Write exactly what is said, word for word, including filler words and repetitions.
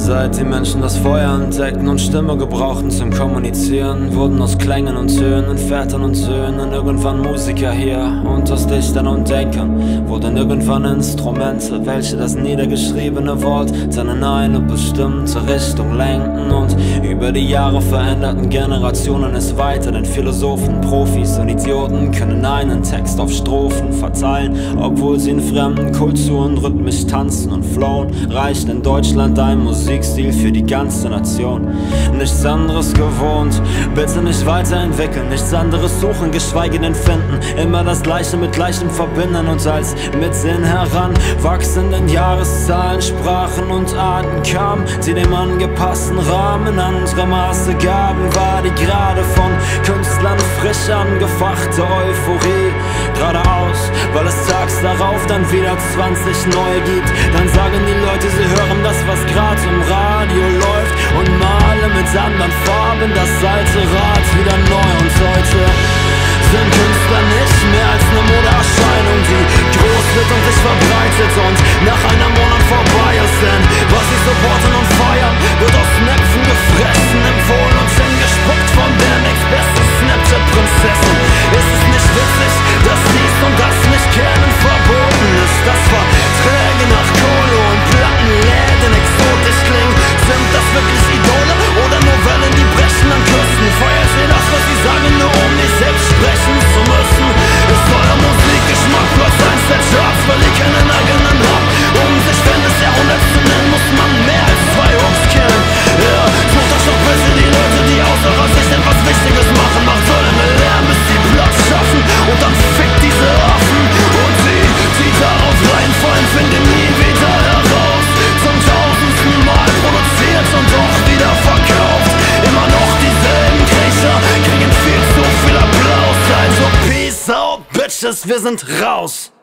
Seit die Menschen das Feuer entdeckten und Stimme gebrauchten zum Kommunizieren, wurden aus Klängen und Tönen, Vätern und Söhnen irgendwann Musiker hier. Und aus Dichtern und Denkern wurden irgendwann Instrumente, welche das niedergeschriebene Wort dann in eine bestimmte Richtung lenkten. Und über die Jahre veränderten Generationen es weiter, denn Philosophen, Profis und Idioten können einen Text auf Strophen verteilen, obwohl sie in fremden Kulturen rhythmisch tanzen und flowen. Reicht in Deutschland ein Musikstil für die ganze Nation. Nichts anderes gewohnt, bitte nicht weiterentwickeln, nichts anderes suchen, geschweige denn finden. Immer das Gleiche mit Gleichem verbinden und als Mitsehen heran wachsenden Jahreszahlen, Sprachen und Arten kamen, die dem angepassten Rahmen andere Maße gaben. War die gerade von Künstlern frisch angefachte Euphorie geradeaus, weil es tags darauf dann wieder zwanzig neue gibt. Dann sagen die Leute, sie hören das, was grad im Radio läuft, und malen mit anderen Farben das alte Rad wieder neu. Und heute sind Künstler nicht mehr als eine Modeerscheinung, die groß wird und sich verbreitet und nach einem Monat vorbei ist. Denn was sie supporten und feiern, wird aus Näpfen gefressen, empfohlen und hingespuckt von der nächstbesten Snapchat-Prinzessin. Ist es nicht witzig, dass dies und das nicht kennen verboten ist? Das Verträge nach Kohle und Plattenläden exotisch klingen. Sind das wirklich Idole oder nur Wellen, die brechen an Küsten? Feiert ihr das, was sie sagen, nur um nicht selbst sprechen zu müssen? Ist euer Musikgeschmack Platz eins der Charts, weil ihr keinen eigenen habt? Um sich Fan des Jahrhunderts zu nennen, muss man mehr als zwei Hooks kennen. Ja, sucht euch doch bitte die Leute, die aus eurer Sicht etwas Wichtiges machen. Macht Hölle Lärm, bis sie Platz schaffen, und dann fickt diese Affen. Und sie, die darauf reinfallen, finden nie wieder heraus. Zum tausendsten Mal produziert und doch wieder verkauft. Immer noch dieselben Kriecher, kriegen viel zu viel Applaus. Also peace out, bitches, wir sind raus.